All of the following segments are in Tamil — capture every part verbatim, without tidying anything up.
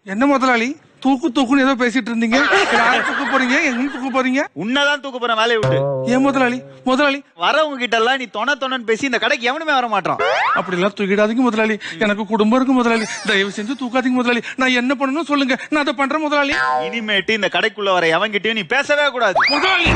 என்ன முதலாளி தூக்கு தூக்குன்னு ஏதோ பேசிட்டு இருந்தீங்க? யாரை தூக்க போறீங்க? எங்க தூக்க போறீங்க? உன்னதான் தூக்க போற வேலையை விட்டு. ஏன் முதலாளி? முதலாளி வரவங்க கிட்ட எல்லாம் நீ தொண தொணன்னு பேசி இந்த கடைக்கு எவனுமே வர மாட்டான். அப்படி எல்லாம் தூக்கிடாதீங்க முதலாளி. எனக்கு குடும்பம் இருக்கு முதலாளி. தயவு செஞ்சு தூக்காதீங்க முதலாளி. நான் என்ன பண்ணணும் சொல்லுங்க, நான் அதை பண்றேன் முதலாளி. இனிமேட்டு இந்த கடைக்குள்ள வர எவன்கிட்டயும் நீ பேசவே கூடாது முதலாளி.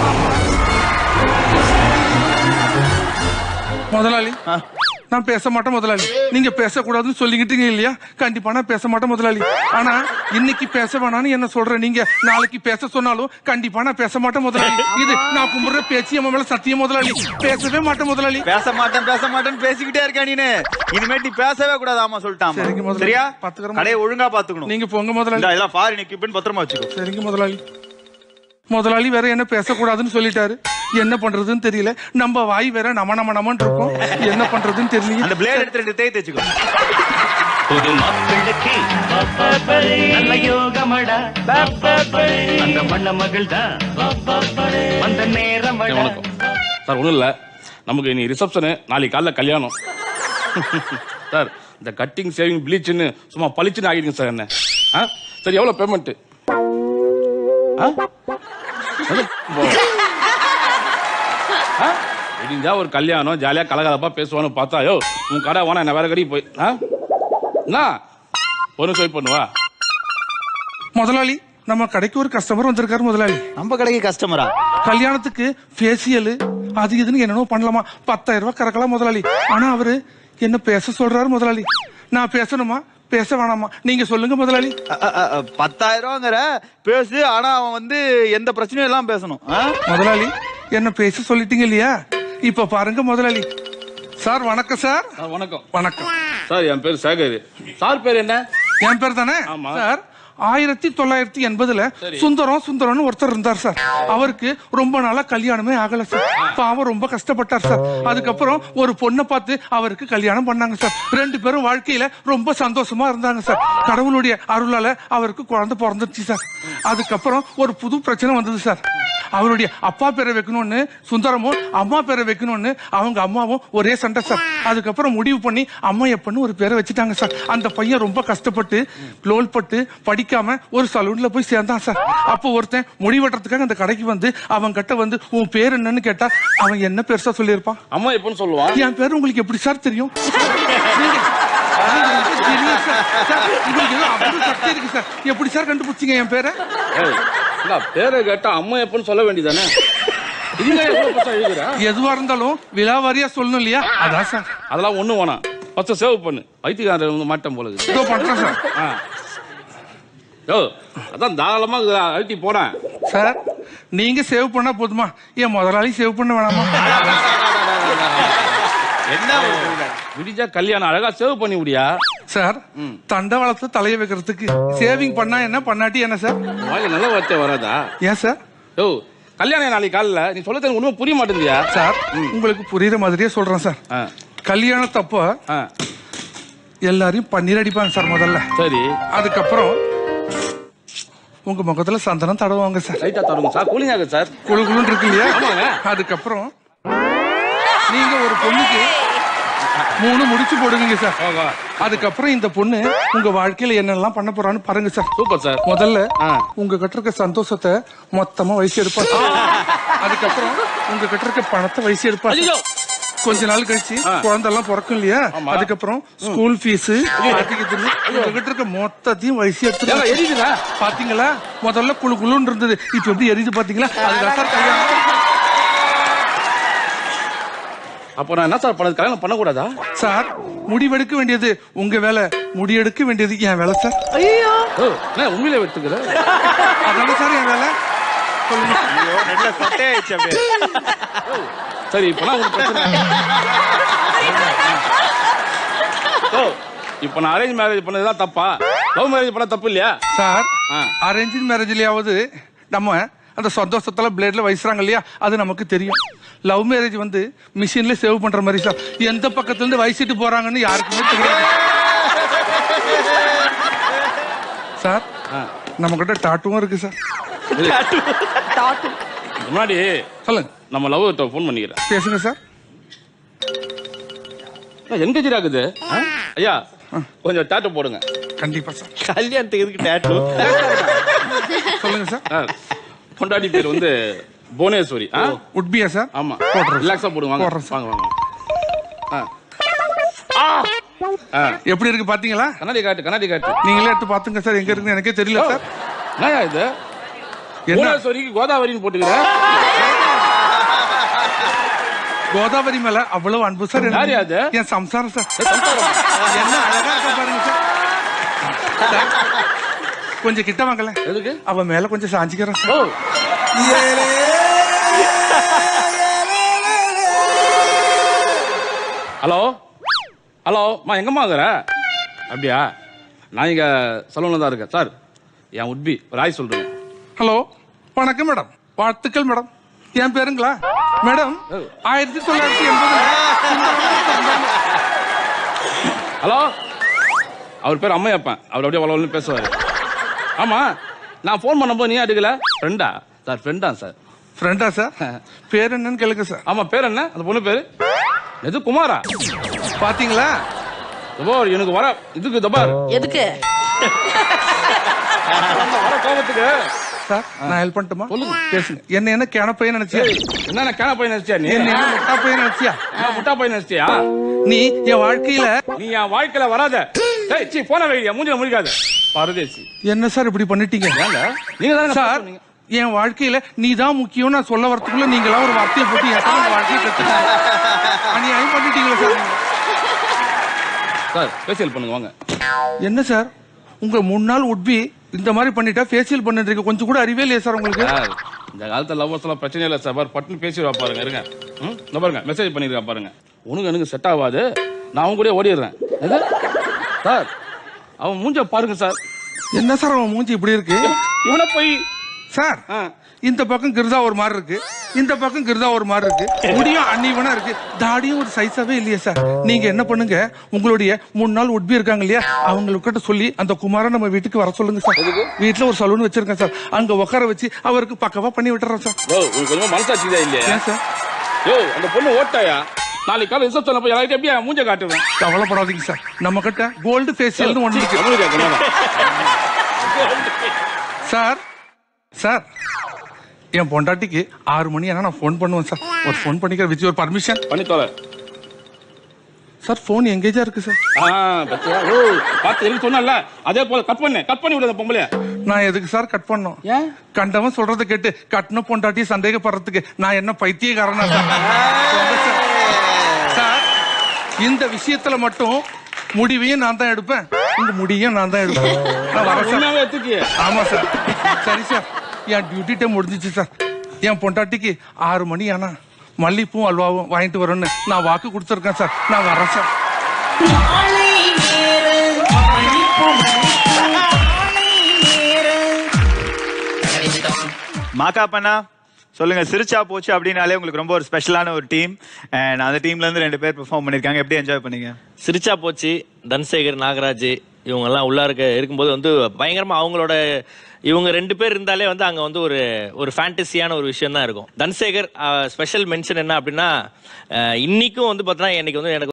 முதலாளி நான் பேச மாட்டேன் முதலாளி. நீங்க பேசக்கூடாதுன்னு சொல்லிக்கிட்டீங்க இல்லையா? கண்டிப்பா நான் பேச மாட்டேன் முதலாளி. ஆனா இன்னைக்கு பேச வேணான்னு என்ன சொல்றேன், நீங்க நாளைக்கு பேச சொன்னாலும் கண்டிப்பா நான் பேச மாட்டேன் முதலாளி. இது நான் கும்பிடுற பேச்சு என் மேல சத்தியம் முதலாளி. பேசவே மாட்டேன் முதலாளி. பேச மாட்டேன் பேச மாட்டேன்னு பேசிக்கிட்டே இருக்கா நீனு. இனிமேட்டு நீ பேசவே கூடாது. ஆமா சொல்லிட்டான். சரியா? கடையை ஒழுங்கா பாத்துக்கணும். நீங்க போங்க முதலாளி. எல்லாம் ஃபாரின் எக்யூப்மென்ட் பத்திரமா வச்சுக்கோ. சரிங்க முதலாளி. முதலாளி வேற என்ன பேசக்கூடாதுன்னு சொல்லிட்டாரு. என்ன பண்றதுன்னு தெரியல. நம்ம வாய் வேற நம நம நமன்னு இருக்கும். என்ன பண்றதுன்னு தெரியல. அந்த பிளேட் எடுத்து ரெண்டு தேய் தேய்ச்சுக்கோ. புது மாப்பிள்ளைக்கு நல்ல யோகமடா, அந்த மண்ண மகள் தான் அந்த நேரம். சார் ஒன்றும் இல்லை, நமக்கு இனி ரிசப்ஷனு, நாளைக்கு காலைல கல்யாணம். சார் இந்த கட்டிங் சேவிங் ப்ளீச்சுன்னு சும்மா பளிச்சுன்னு ஆகிடுங்க சார். என்ன ஆ சரி, எவ்வளோ பேமெண்ட்டு? முடிஞ்சா ஒரு கல்யாணம் ஜாலியா கலகலப்பா பேசுவான்னு பார்த்தா, யோ உன் கடை வானா என்ன வேற கடைக்கு போய் என்ன ஒரு நிமிஷம் வெயிட் பண்ணுவா. முதலாளி நம்ம கடைக்கு ஒரு கஸ்டமர் வந்திருக்காரு முதலாளி. நம்ம கடைக்கு கஸ்டமரா? கல்யாணத்துக்கு ஃபேசியல் அது இதுன்னு என்னென்னோ பண்ணலாமா, பத்தாயிரம் ரூபாய் கறக்கலாம் முதலாளி. ஆனா அவரு என்ன பேச சொல்றாரு முதலாளி. நான் பேசணுமா பேச வேணாமா நீங்க சொல்லுங்க முதலாளி. பத்தாயிரம் ரூபாங்கிற பேசு, ஆனா அவன் வந்து எந்த பிரச்சனையும் எல்லாம் பேசணும். முதலாளி என்ன பேச சொல்லிட்டீங்க இல்லையா? இப்ப பாருங்க முதலாளி. சார் வணக்கம் சார். வணக்கம். வணக்கம் சார், என் பேர் சேகர். சார் பேர் என்ன? என் பேர் தானே சார். ஆயிரத்தி தொள்ளாயிரத்தி எண்பதுல சுந்தரம் சுந்தரம்னு ஒருத்தர் இருந்தார் சார். அவருக்கு ரொம்ப நாளா கல்யாணமே ஆகல சார். பாவம் ரொம்ப கஷ்டப்பட்டார் சார். அதுக்கப்புறம் ஒரு பொண்ணை பார்த்து அவருக்கு கல்யாணம் பண்ணாங்க சார். ரெண்டு பேரும் வாழ்க்கையில ரொம்ப சந்தோஷமா இருந்தாங்க சார். கடவுளுடைய அருளால அவருக்கு குழந்தை பிறந்துச்சு சார். அதுக்கப்புறம் ஒரு புது பிரச்சனை வந்தது சார். அவருடைய அப்பா பேரை வைக்கணும்னு சுந்தரமும் அம்மா பேரை வைக்கணும்னு அவங்க அம்மாவும் ஒரே சண்டை சார். அதுக்கப்புறம் முடிவு பண்ணி அம்மா எப்பன்னு ஒரு பேரை வச்சுட்டாங்க சார். அந்த பையன் ரொம்ப கஷ்டப்பட்டு லோல் பட்டு படிக்காம ஒரு சலூன்ல போய் சேர்ந்தான் சார். அப்போ ஒருத்தன் முடிவெட்டுறதுக்காக அந்த கடைக்கு வந்து அவன் கிட்ட வந்து உன் பேர் என்னன்னு கேட்டா அவன் என்ன பெருசா சொல்லியிருப்பான்? அம்மா எப்பன்னு சொல்லுவான். என் பேர் உங்களுக்கு எப்படி சார் தெரியும்? எப்படி சார் கண்டுபிடிச்சீங்க என் பேரை? பேரை கேட்டா அம்மா எப்பன்னு சொல்ல வேண்டியதானே? எதுவா இருந்தாலும் விலாவாரியா சொல்லணும் இல்லையா? அதான் சார். அதெல்லாம் ஒண்ணு வேணாம், ஃபர்ஸ்ட் சேவ் பண்ணு. வைத்தியக்காரர் வந்து மாட்டேன் போல இருக்கு. இதோ பண்றேன் சார். யோ அதான் தாராளமா அழுத்தி போனேன் சார். நீங்க சேவ் பண்ணா போதுமா? என் முதலாளி சேவ் பண்ண வேணாமா? என்ன விடிஞ்சா கல்யாணம் அழகா சேவ் பண்ணி முடியா சார்? தண்டவாளத்தை தலைய வைக்கிறதுக்கு சேவிங் பண்ணா என்ன, பண்ணாட்டி என்ன சார்? வாயில நல்ல வார்த்தை வராதா? ஏன் சார்? யோ கல்யாணம் நாளைக்கு காலைல நீ சொல்ல எனக்கு ஒண்ணுமே புரிய மாட்டேங்கியா சார்? உங்களுக்கு புரியுற மாதிரியே சொல்றேன் சார். கல்யாணத்தப்ப எல்லாரையும் பன்னீர் அடிப்பாங்க சார் முதல்ல. சரி. அதுக்கப்புறம் உங்க முகத்துல சந்தனம் தடவுவாங்க சார். லைட்டா தடவுங்க சார், கூலிங் ஆகுது சார். குழு குழுன்னு இருக்கு இல்லையா? அதுக்கப்புறம் நீங்க ஒரு பொண்ணுக்கு மூணு முடிச்சு போடுவீங்க சார். அதுக்கப்புறம் இந்த பொண்ணு உங்க வாழ்க்கையில என்னெல்லாம் பண்ண போறான்னு பாருங்க சார். Super sir. முதல்ல உங்க கிட்ட இருக்க சந்தோஷத்தை மொத்தமா வயசு எடுப்பா. அதுக்கப்புறம் உங்க கிட்ட இருக்க பணத்தை வயசு எடுப்பா. கொஞ்ச நாள் கழிச்சு குழந்தை எல்லாம் பிறக்கும் இல்லையா? அதுக்கப்புறம் ஸ்கூல் ஃபீஸ் உங்ககிட்ட இருக்க மொத்தத்தையும் வயசு எடுத்து பாத்தீங்களா? முதல்ல குழு குழுன்னு இருந்தது, இப்ப எப்படி எரியுது பாத்தீங்களா? அதுதான் சார் கல்யாணம். அப்போ நான் என்ன சார் பண்ணது? கல்யாணம் பண்ணக்கூடாதா சார்? முடிவெடுக்க வேண்டியது உங்க வேலை, முடியெடுக்க வேண்டியது என் வேலை சார். ஐயோ உண்மையிலே எடுத்துக்கிற அதான சார் என் வேலை. சரி இப்ப இப்ப நான் அரேஞ்ச் மேரேஜ் பண்ணதுதான் தப்பா, லவ் மேரேஜ் பண்ண தப்பு இல்லையா சார்? அரேஞ்ச் மேரேஜ்லயாவது நம்ம அந்த சந்தோஷத்துல பிளேட்ல வயசுறாங்க இல்லையா, அது நமக்கு தெரியும். லவ் மேரேஜ் வந்து மிஷின்ல சேவ் பண்ற மாதிரி சார். எந்த பக்கத்துல இருந்து வயசிட்டு போறாங்கன்னு யாருக்குமே தெரியாது சார். நம்ம கிட்ட டாட்டுவும் இருக்கு சார். முன்னாடி சொல்லுங்க. நம்ம லவ் கிட்ட போன் பண்ணிக்கிறேன், பேசுங்க சார். என்கேஜ் ஆகுது ஐயா, கொஞ்சம் டாட்டு போடுங்க. கண்டிப்பா சார். கல்யாணத்துக்கு எதுக்கு டேட்டு? சொல்லுங்க சார். சார் பொண்டாட்டி பேர் வந்து புவனேஸ்வரி. உட்பியா சார்? ஆமா, போடுறேன். ரிலாக்ஸா போடுங்க. வாங்க போடுறேன் சார். வாங்க வாங்க. ஆ. ஆ. எப்படி இருக்கு பாத்தீங்களா? கண்ணாடி காட்டு, கண்ணாடி காட்டு. நீங்களே எடுத்து பாத்துங்க சார், எங்க இருக்குன்னு எனக்கே தெரியல சார். என்னயா இது? என்ன புவனேஸ்வரிக்கு கோதாவரின்னு போட்டுக்கிறேன். கோதாவரி மேல அவ்வளவு அன்பு சார். யாரு அது? என் சம்சாரம் சார். என்ன அழகா இருக்க பாருங்க சார். சார், கொஞ்சம் கிட்ட வாங்கல. எதுக்கு? அவ மேல கொஞ்சம் சாஞ்சிக்கிறேன் ஓ. சார். ஹலோ ஹலோ, மா எங்கம்மா இருக்கிற? அப்படியா, நான் இங்க சலூன்ல தான் இருக்கேன் சார். என் உட்பி ஒரு ஆய் சொல்றேன். ஹலோ, வணக்கம் மேடம். வாழ்த்துக்கள் மேடம். என் பேருங்களா மேடம்? ஆயிரத்தி தொள்ளாயிரத்தி எண்பது. ஹலோ, அவர் பேர் அம்மையப்பன். அவர் அப்படியே வளவலன்னு பேசுவாரு. ஆமா, நான் ஃபோன் பண்ணும்போது நீ எடுக்கல. ஃப்ரெண்டா சார்? ஃப்ரெண்டா சார். ஃப்ரெண்டா சார்? பேர் என்னன்னு கேளுங்க சார். ஆமா, பேர் என்ன அந்த பொண்ணு பேரு? எது, குமாரா? பாத்தீங்களா? தபார் எனக்கு வர இதுக்கு தபார் எதுக்கு வர கோபத்துக்கு. சார், நான் ஹெல்ப் பண்ணட்டுமா? பேசுங்க. என்ன என்ன கேன பையன் நினைச்சியா? என்ன கேன பையன் நினைச்சியா? நீ என்ன என்ன முட்டா பையன் நினைச்சியா? நான் முட்டா பையன் நினைச்சியா? நீ என் வாழ்க்கையில நீ என் வாழ்க்கையில வராத. டேய், சீ, போன வைடியா, மூஞ்சில முடிக்காத பரதேசி. என்ன சார் இப்படி பண்ணிட்டீங்க? ஏங்க நீங்க தானே சார், என் வாழ்க்கையில நீ தான் முக்கியம் நான் சொல்ல வரதுக்குள்ள நீங்களா ஒரு வார்த்தையை போட்டு என் வாழ்க்கையை கத்துட்டாங்க. அநியாயம் பண்ணிட்டீங்களா சார்? சார் ஃபேஷியல் பண்ணுங்க வாங்க. என்ன சார், உங்க முன்னாள் உட்பி இந்த மாதிரி பண்ணிட்டா ஃபேஷியல் பண்ணிட்டு கொஞ்சம் கூட அறிவே இல்லையா சார் உங்களுக்கு? சார், இந்த காலத்துல லவ்வர்ஸ் எல்லாம் பிரச்சனை இல்லை சார். பாரு, பட்டுன்னு பேசிடுவா பாருங்க. இருங்க. ம், இந்த பாருங்க மெசேஜ் பண்ணிருக்கா பாருங்க. உனக்கு எனக்கு செட் ஆகாது, நான் அவங்க கூட ஓடிடுறேன். எது சார்? அவன் மூஞ்ச பாருங்க சார். என்ன சார் அவன் மூஞ்சி இப்படி இருக்கு? இவனை போய் சார், இந்த பக்கம் கிருதா ஒரு மாதிரி இருக்கு, இந்த பக்கம் கிருதா ஒரு மாதிரி இருக்கு, முடியும் அன்னிவனா இருக்கு, தாடியும் ஒரு சைஸாவே இல்லையா சார்? நீங்க என்ன பண்ணுங்க, உங்களுடைய மூணு நாள் உட்பி இருக்காங்க இல்லையா, அவங்ககிட்ட சொல்லி அந்த குமார நம்ம வீட்டுக்கு வர சொல்லுங்க சார். வீட்டுல ஒரு சலூன் வச்சிருக்கேன் சார், அங்க உட்கார வச்சு அவருக்கு பக்கவா பண்ணி விட்டுறேன் சார். யோ, உங்களுக்கு கொஞ்சம் மனசாட்சிதான் இல்லையா? ஏன் சார்? யோ, அந்த பொண்ணு ஓட்டாயா? நாளைக்கு காலை ரிசப்ஷன்ல போய் எல்லாரும் எப்படியா மூஞ்ச காட்டுவேன். கவலைப்படாதீங்க சார், நம்ம கிட்ட கோல்டு ஃபேஷியல்னு ஒண்ணு இருக்கு சார். சார், என் பொண்டாட்டிக்கு ஆறு மணி ஆனா நான் ஃபோன் பண்ணுவேன் சார். ஒரு ஃபோன் பண்ணிக்கிற வித் யுவர் பர்மிஷன். பண்ணி தோல சார். ஃபோன் எங்கேஜா இருக்கு சார். ஆ, பத்தியா? ஓ, பாத்து எனக்கு சொன்னல, அதே போல கட் பண்ணு, கட் பண்ணி விடுற பொம்பளைய. நான் எதுக்கு சார் கட் பண்ணோம்? ஏன்? கண்டவன் சொல்றதை கேட்டு கட்டின பொண்டாட்டி சந்தேகப்படுறதுக்கு நான் என்ன பைத்தியக்காரனா சார்? சார், இந்த விஷயத்துல மட்டும் முடிவையும் நான் தான் எடுப்பேன், உங்க முடியும் நான் தான் எடுப்பேன். நான் வரேன் சார். உண்மையாவே எடுத்துக்கிய? ஆமா சார். சரி சார், என் டியூட்டி டைம் முடிஞ்சிச்சு சார். என் பொண்டாட்டிக்கு ஆறு மணி ஆனா மல்லிப்பூவும் அல்வாவும் வாங்கிட்டு வரேன்னு நான் வாக்கு கொடுத்துருக்கேன் சார். நான் வரேன் சார். மாக்கா பண்ணா சொல்லுங்க. சிரிச்சா போச்சு அப்படின்னாலே உங்களுக்கு ரொம்ப ஒரு ஸ்பெஷலான ஒரு டீம், அண்ட் அந்த டீம்ல இருந்து ரெண்டு பேர் பெர்ஃபார்ம் பண்ணிருக்காங்க. எப்படி என்ஜாய் பண்ணீங்க? சிரிச்சா போச்சு. தன்சேகர், நாகராஜ் இவங்க எல்லாம் உள்ள இருக்க இருக்கும்போது வந்து பயங்கரமா அவங்களோட இவங்க ரெண்டு பேர் இருந்தாலே வந்து அங்க வந்து ஒரு ஒரு ஃபேண்டசியான ஒரு விஷயம் தான் இருக்கும். தன்சேகர் ஸ்பெஷல் மென்ஷன் என்ன அப்படின்னா, இன்னைக்கும் வந்து பார்த்தீங்கன்னா எனக்கு வந்து எனக்கு